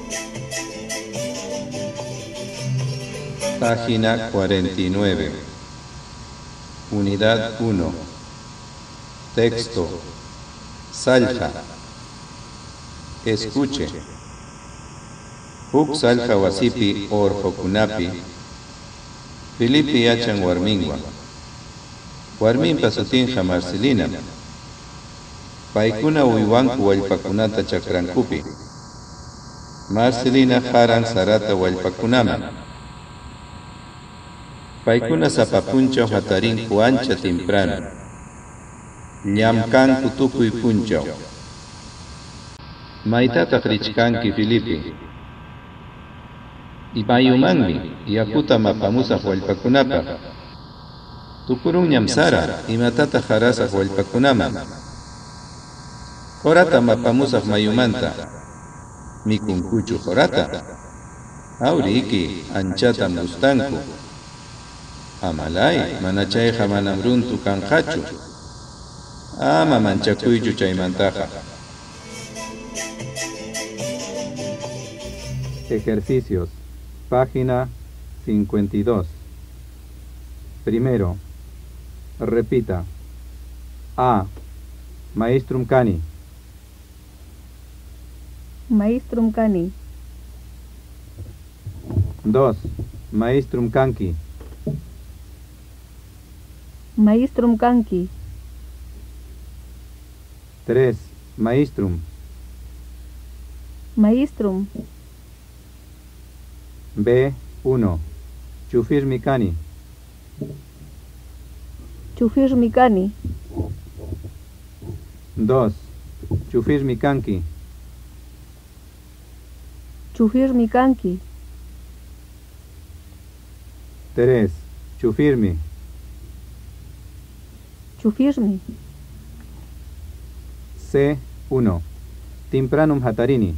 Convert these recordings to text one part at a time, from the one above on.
Página 49. Unidad 1. Texto. Salja. Escuche. Huk salja wasipi orfokunapi. Filipi yachan warmingwa. Warminpa sutinja Marcelina. Paykuna uywanku wallpakunata chakrankupi. Marcelina haran sarata wallpakunaman. Paykuna sapapunchaw hatarinku ancha temprano. Llamkanku tukuy punchaw. Maytataq richkanki Filipi. Imayumanmi yakuta mapamusaq wallpakunapaq. Tukurunñam sara imatataq harasaq wallpakunaman. Horata mapamusaq mayumanta. Mikunkuchu horata. Awriki anchatam gustanku. Amalay, manachayqa manam runtu kanqachu. Ama manchakuychu chaymantaqa. Ejercicios. Página 52. Primero. Repita. A. Maestrum cani. Maestrum cani. 2. Maestrum canqui. Maestrum canqui. 3. Maestrum. Maestrum. B. 1. Chufirmi cani. Chufirmi cani. 2. Chufirmi canqui. Chufirmi canqui. 3. Chufirmi. Chufirmi. C. 1. Timpranum hatarini.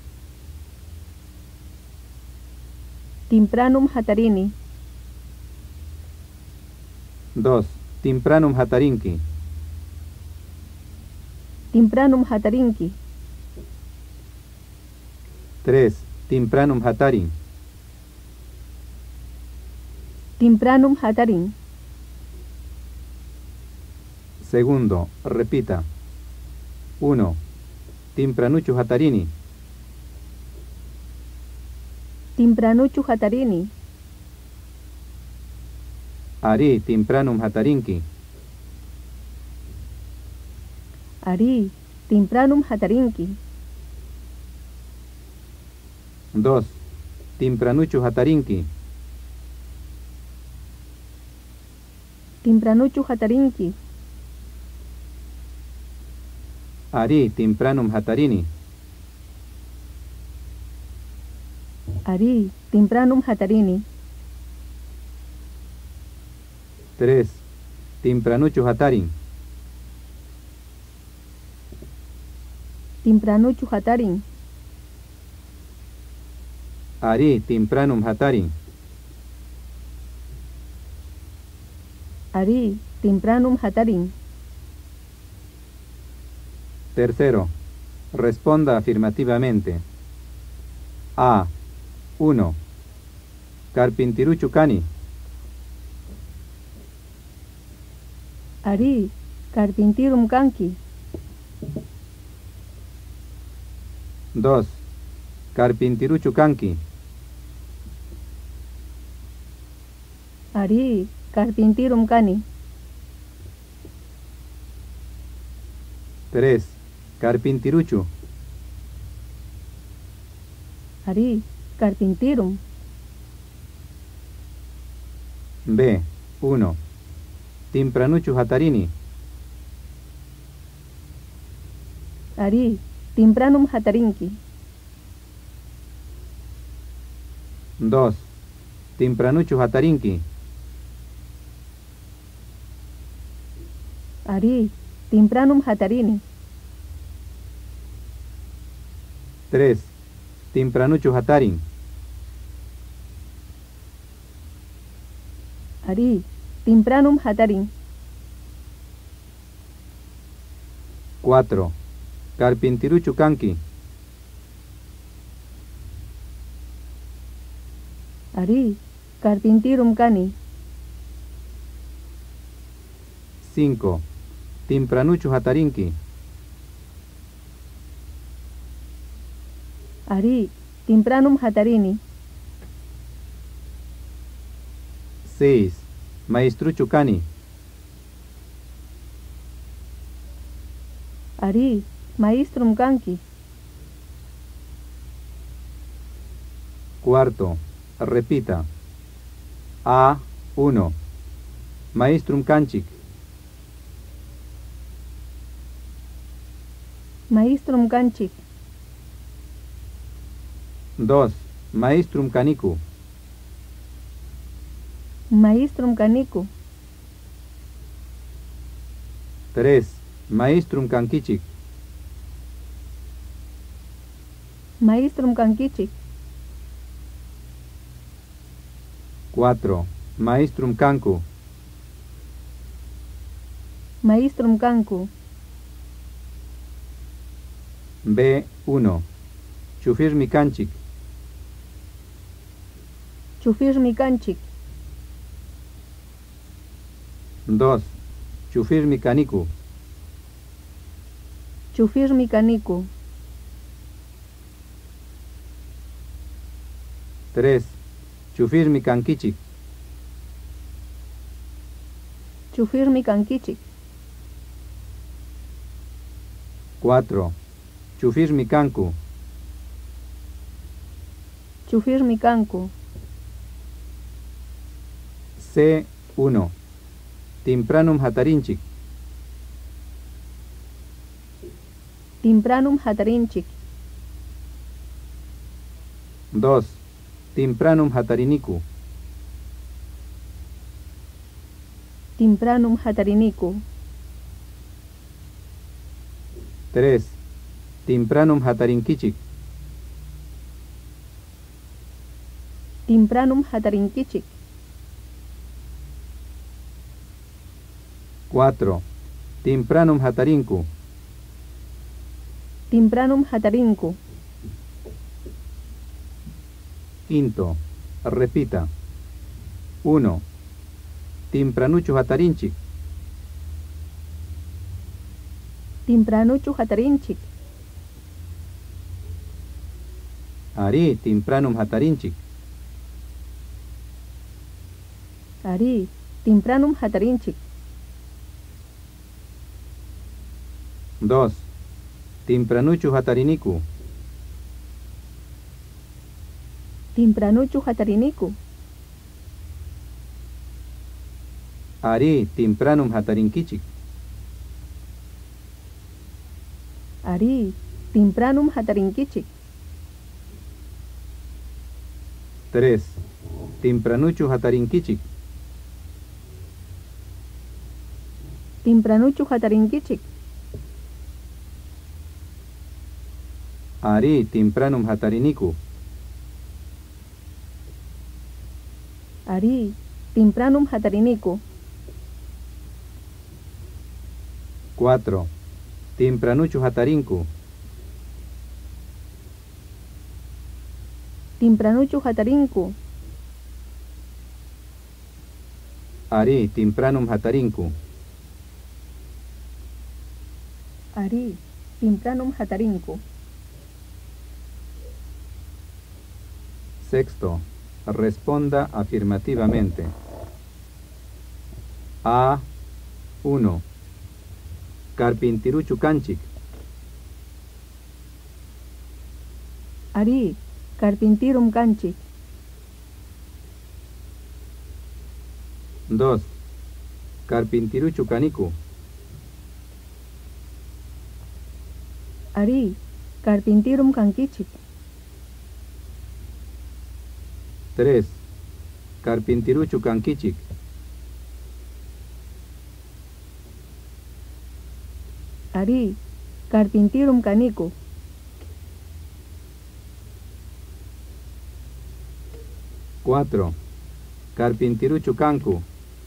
Timpranum hatarini. 2. Timpranum hatarinki. Timpranum hatarinki. 3. Timpranum hatarin. Timpranum hatarin. Segundo. Repita. 1. Timpranuchu hatarini. Timpranuchu hatarini. Ari timpranum hatarinki. Ari timpranum hatarinki. 2. Timpranuchu hatarinki. Timpranuchu hatarinki. Ari timpranum hatarini. Ari timpranum hatarini. 3. Timpranuchu hatarin. Timpranuchu hatarin. Ari timpranum hatarin. Ari timpranum hatarin. Tercero. Responda afirmativamente. A. 1. Carpintiruchu cani. Ari carpintirum canqui. 2. Carpintiruchu canqui. Ari carpintirum cani. 3. Carpintiruchu. Ari carpintirum. B. 1. Timpranuchu hatarini. Ari timpranum hatarinki. 2. Timpranuchu hatarinki. Ari timpranum hatarini. 3. Timpranuchu hatarin. Ari timpranum hatarin. 4. Carpintiruchu canqui. Ari, carpintirum cani. 5. Timpranuchu hatarinki. Ari, timpranum hatarini. 6. Maestruchu kani. Ari, maestrum canqui. 4. Repita. A. 1. Maestrum canchic. Maestrum canchic. 2. Maestrum canicu. Maestrum canicu. 3. Maestrum canquichic. Maestrum canquichic. 4. Maestrum cancu. Maestrum cancu. B. 1. Chufirmi canchic. Chufirmi canchic. 2. Chufirmi canicu. Chufirmi canicu. 3. Chufirmi canquichic. Chufirmi canquichic. 4. Chufirmi cancu. Chufirmi cancu. C. 1. Timpranum hatarinchic. Timpranum hatarinchic. 2. Timpranum hatarinicu. Timpranum hatarinicu. 3. Timpranum hatarinquichic. Timpranum hatarinquichic. 4. Timpranum hatarinku. Timpranum hatarinku. 5. Repita. 1. Timpranuchu hatarinchic. Timpranuchu hatarinchic. Ari timpranum hatarinchic. Ari, timpranum hatarinchic. 2. Timpranuchu hatarinicu. Timpranuchu hatarinicu. Ari timpranum hatarinquichic. Ari, timpranum hatarinquichic. 3. Timpranuchu hatarinquichic. Timpranuchu hatarinquichic. Ari timpranum hatarinicu. Ari, timpranum hatarinicu. 4. Timpranuchu hatarinku. Timpranuchu hatarinku. Ari timpranum hatarinku. Ari, timpranum hatarinku. 6. Responda afirmativamente. A. 1. Carpintiruchu canchic. Ari, carpintirum canchic. 2. Carpintiruchu canicu. Ari, carpintirum canquichic. 3. Carpintiruchu canquichic. Ari, carpintirum canicu. 4. Carpintiruchu cancu.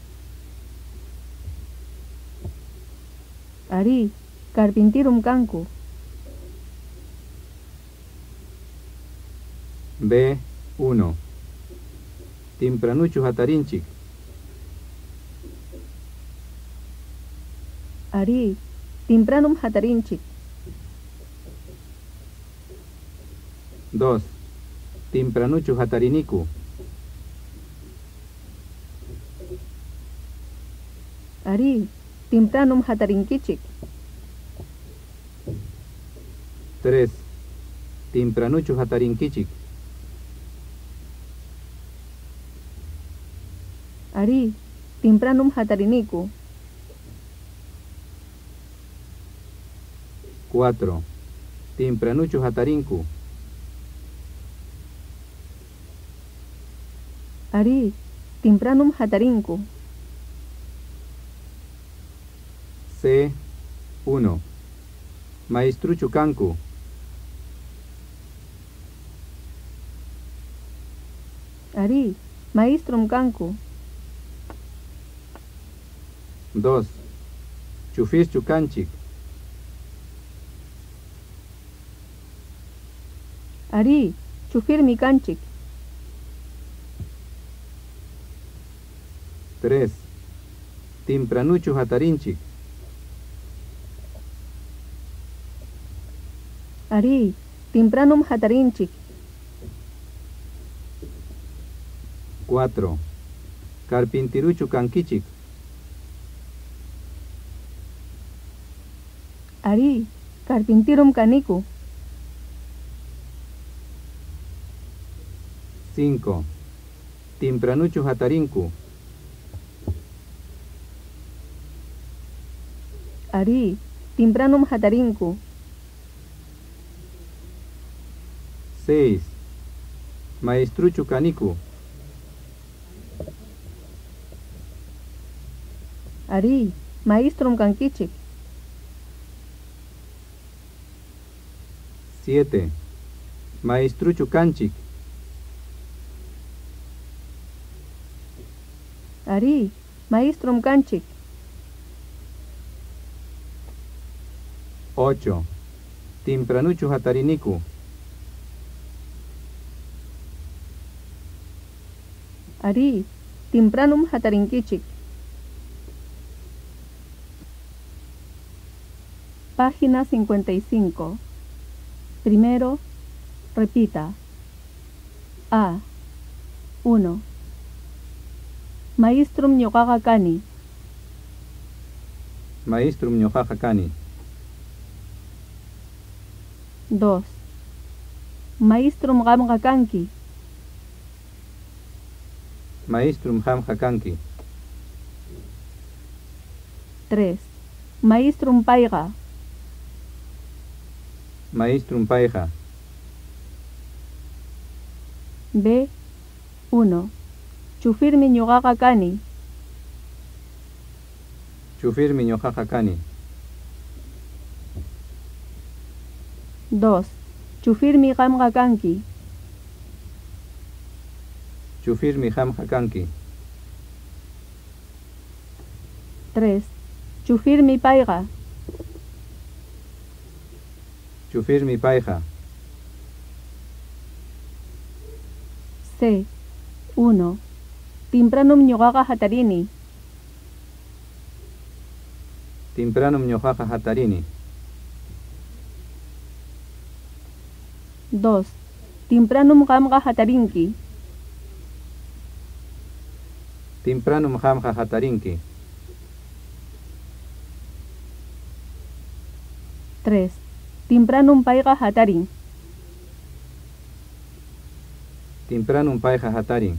Ari, carpintirum cancu. B. 1. Tempranuchu hatarinchik. Ari, tempranum hatarinchik. 2. Tempranuchu hatariniku. Ari, tempranum hatarinkichik. 3. Tempranuchu hatarinkichik. Ari, tempranum hatariniku. 4. Tempranuchu hatarinku. Ari, tempranum hatarinku. C. 1. Maestruchu kanku. Ari, maestrum kanku. 2. Chufischu kanchik. Ari, chufirmi kanchik. 3. Tempranuchu hatarinchik. Ari, tempranum hatarinchik. 4. Carpintiruchu kankichik. Ari, carpintirum kaniku. 5. Tempranuchu hatarinku. Ari, tempranum hatarinku. 6. Maestruchu kaniku. Ari, maestrum kankichik. 7. Maestruchu kanchik. Ari, maestrum kanchik. 8. Tempranuchu hatariniku. Ari, tempranum hatarinkichik. Página 55. Primero, repita. A. 1. Maestrum ñoqaqa kani. Maestrum ñoqaqa kani. 2. Maestrum qamqa kanki. Maestrum qamqa kanki. 3. Maestrum payqa. Maestrum payqa. B. 1. Chufirmi ñuqaqa kani. Chufirmi ñoqaqa kani. 2. Chufirmi qamqa kanki. Chufirmi qamqa kanki. 3. Chufirmi payqa. Chufirmi payqa. C. 1. Tempranum ñuqaqa hatarini. Tempranum ñoqaqa hatarini. 2. Tempranum qamqa hatarinki. Tempranum qamqa hatarinki. 3. Tempranum payqa hatarin. Tempranum payqa hatarin.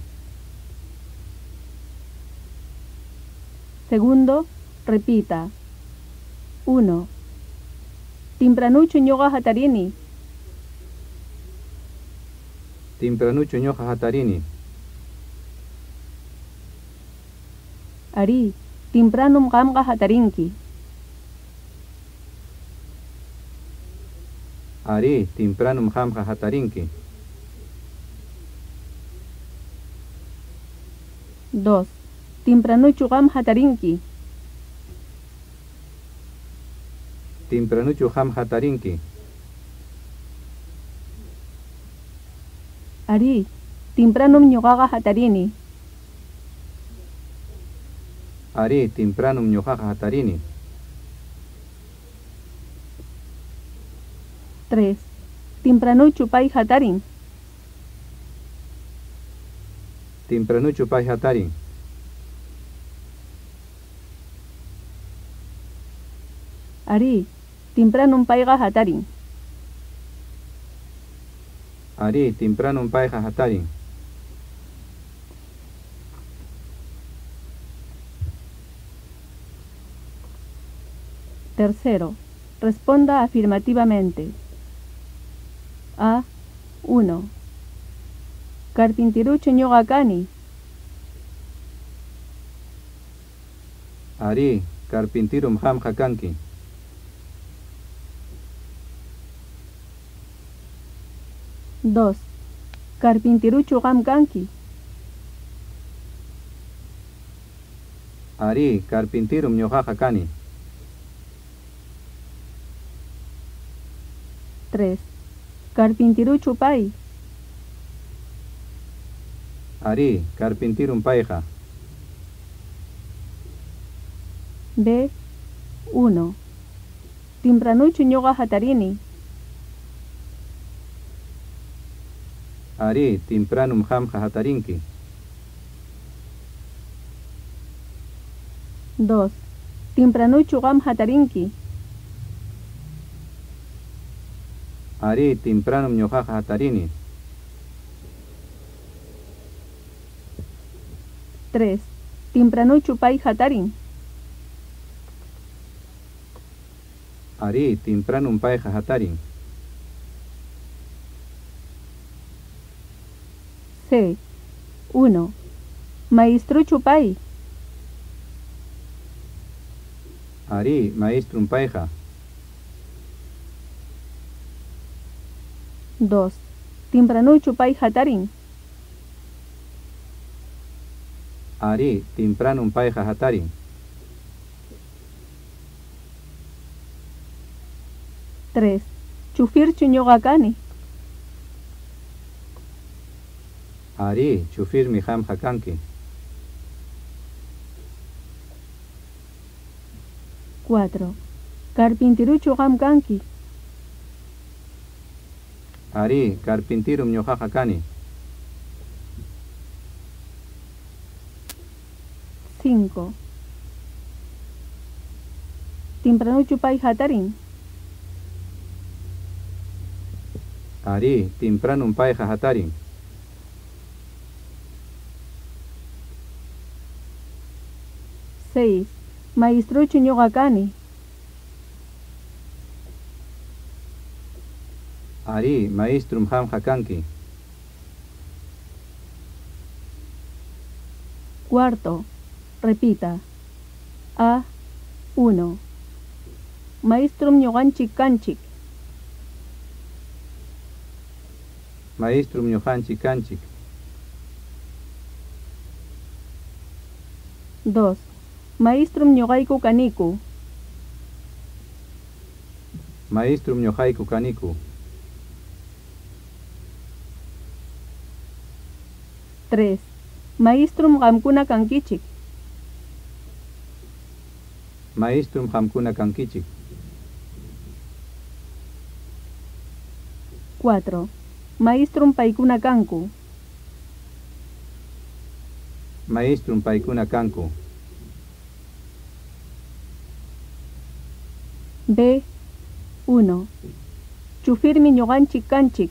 Segundo, repita. 1. Tempranuchu ñuqa hatarini. Tempranuchu ñoqa hatarini. Ari, tempranum qamqa hatarinki. Ari, tempranum qamqa hatarinki. 2. Tempranuchu qam hatarinki. Tempranuchu qam hatarinki. Ari, tempranum ñuqaqa hatarini. Ari, tempranum ñuqaqa hatarini. 3. Tempranuchu pay hatarin. Tempranuchu pay hatarin. Ari, tempranum payqa hatarin. Ari, tempranum payqa hatarin. Tercero, responda afirmativamente. A. 1. Carpintiruchu ñuqa kani. Ari, carpintirum hamqa kanki. Dos. Carpintiruchu qam kanki. Ari, carpintirum ñuqaqa kani. 3. Carpintiruchu pay. Ari, carpintirum payqa. B. 1. Tempranuchu ñuqa hatarini. Ari, tempranum hamqa hatarinki. 2. Tempranuchu qam hatarinki. Ari, tempranum ñuqaqa hatarini. 3. Tempranuchu pay hatarin. Ari, tempranum payqa hatarin. C. 1. Maestruchu pay. Ari, maestrum payqa. 2. Tempranuchu pay hatarin. Ari, tempranum payqa hatarin. 3. Chufirchu ñuqa kani. Ari, chufirmi hamqa kanki. 4. Carpintiruchu qam kanki. Ari, carpintirum ñuqaqa kani. 5. Tempranuchu pay hatarin. Ari, tempranum payqa hatarin. 6. Maestruchu ñuqa kani. Ari, maestrum hamqa kanki. 4. Repita. A. 1. Maestrum ñuqanchik kanchik. Maestrum ñuqanchik kanchik. 2. Maestrum ñuqayku kaniku. Maestrum ñuqayku kaniku. 3. Maestrum qamkuna kankichik. Maestrum qamkuna kankichik. 4. Maestrum paykuna kanku. Maestrum paykuna kanku. B. 1. Chufirmi ñuqanchik kanchik.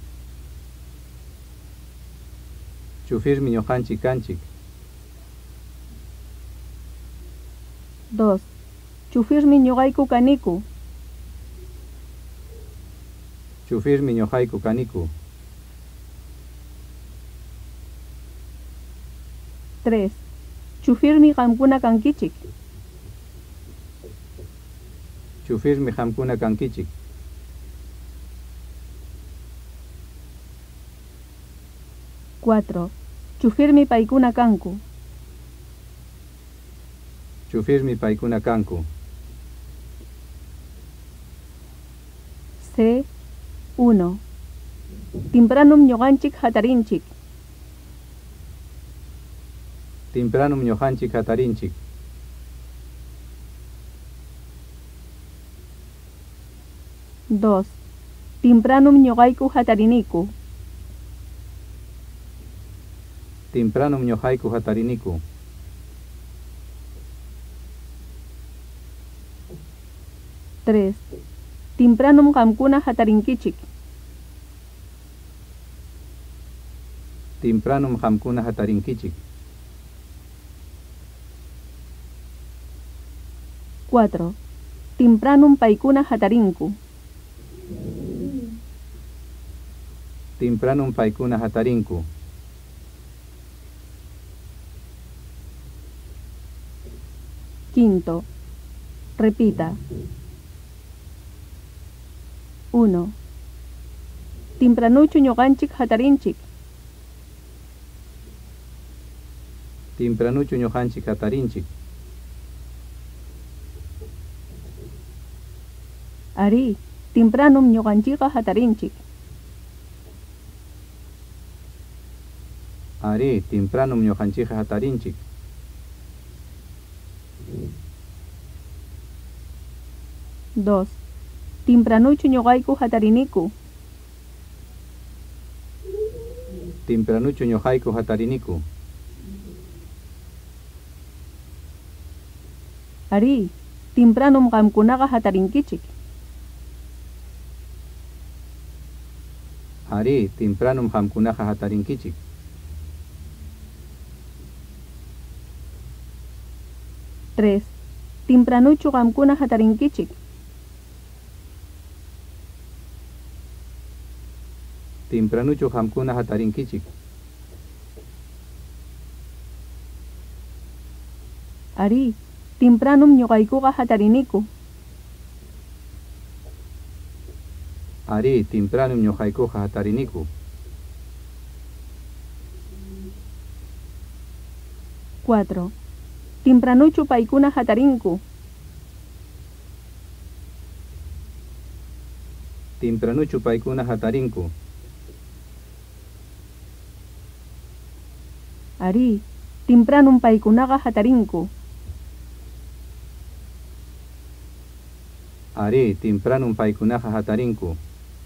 Chufirmi ñuqanchik kanchik. 2. Chufirmi ñuqayku kaniku. Chufirmi ñuqayku kaniku. 3. Chufirmi qamkuna kankichik. Chufirmi qamkuna kankichik. 4. Chufirmi paykuna kanku. Chufirmi paykuna kanku. C. 1. Tempranum ñuqanchik hatarinchik. Tempranum ñuqanchik hatarinchik. 2. Timpranum ñuqayku hatariniku. Tempranum ñuqayku hatariniku. 3. Timpranum qamkuna hatarinkichik. Tempranum qamkuna hatarinkichik. 4. Timpranum paykuna hatarinku. Tempranum paykuna hatarinku. 5. Repita. 1. Timpranuchu ñuqanchik hatarinchik. Tempranuchu ñuqanchik hatarinchik. Ari, timpranum ñuqanchikqa hatarinchik. Ari, tempranum ñuqanchik hatarinchik. 2. Timpranuchu ñuqayku hatariniku. Tempranuchu ñuqayku hatariniku. Ari, timpranum qamkunaqa hatarinkichik. Ari, tempranum qamkunaqa hatarinkichik. 3. Timpranuchu qamkuna hatarinkichik. Tempranuchu qamkuna hatarinkichik. Ari, timpranum ñuqaykuqa hatariniku. Ari, tempranum ñuqaykuqa hatariniku. 4. Timpranuchu paykuna hatarinku. Tempranuchu paykuna hatarinku. Ari, timpranum paykunaqa hatarinku. Ari, tempranum paykunaqa hatarinku.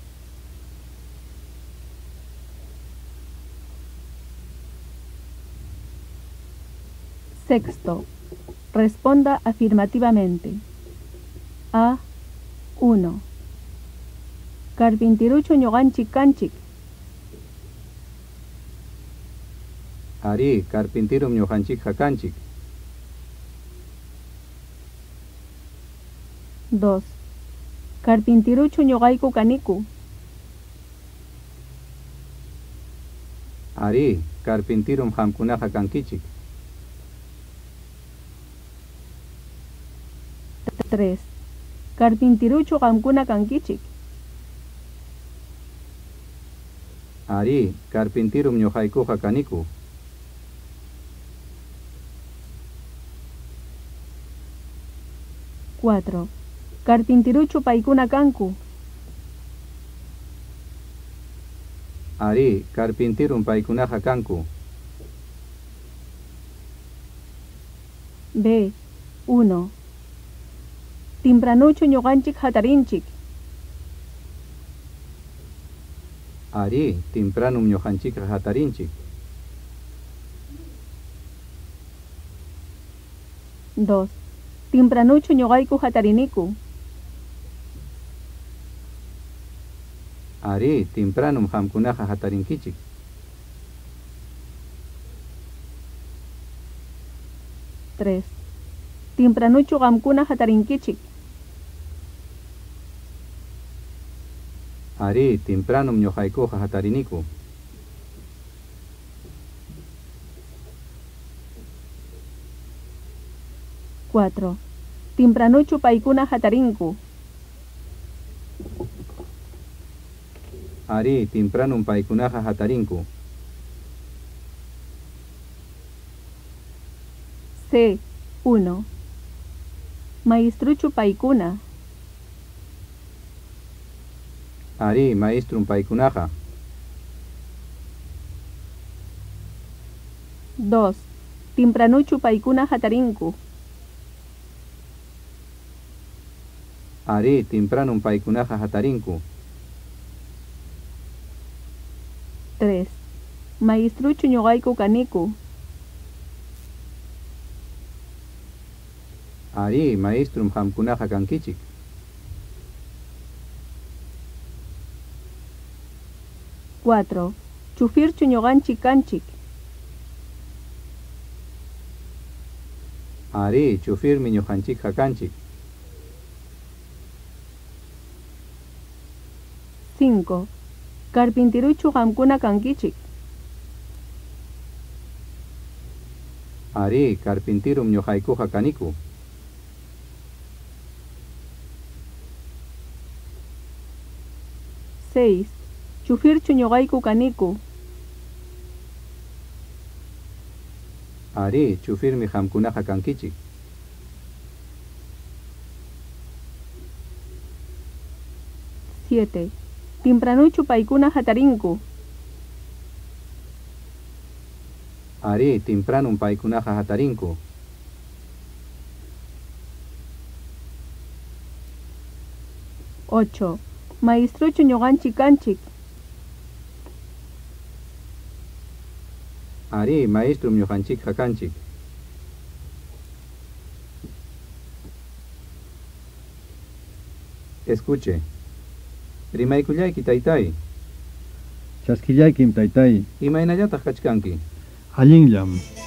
6. Responda afirmativamente. A. 1. Carpintiruchu ñuqanchik kanchik. Ari, carpintirum ñuqanchik kanchik. 2. Carpintiruchu ñuqayku kaniku. Ari, carpintirum qamkunaqa kankichik. 3. Carpintiruchu qamkuna kankichik. Ari, carpintirum ñuqaykuqa kaniku. 4. Carpintiruchu paykuna kanku. Ari, carpintirum paykunaqa kanku. B. 1. Timpranuchu ñuqanchik hatarinchik. Ari, tempranum ñuqanchikqa hatarinchik. 2. Timpranuchu ñuqayku hatariniku. Ari, tempranum qamkunaqa hatarinkichik. 3. Timpranuchu qamkuna hatarinkichik. Ari, tempranum ñuqaykuqa hatariniku. 4. Timpranuchu paykuna hatarinku. Ari, tempranum paykunaqa hatarinku. C. 1. Maestruchu paykuna. Ari, maestrum paykunaqa. 2. Timpranuchu paykuna hatarinku. Ari, tempranum paikunaja hatarinku. 3. Maestruchu ñuqayku kaniku. Ari, maestrum hamkunaja kankichik. Cuatro. Chufirchu ñuqanchik kanchik. Ari, chufirmi ñuqanchik hakanchik. 5. Carpintiruchu qamkuna kankichik. Ari, carpintirum ñuqaykuja kaniku. 6. Chufirchu ñuqayku kaniku. Ari, chufirmi hamkunaja kankichik. 7. Timpranuchu paykuna hatarinku. Ari, tempranum paikunaja hatarinku. 8. Maestruchu ñuqanchik kanchik. Ari, maestrum ñuqanchik hakanchik. Escuche. Rimaykullayki taytay. Chasquillaykim taytay. Imaynallataq kachkanki. Allinllam.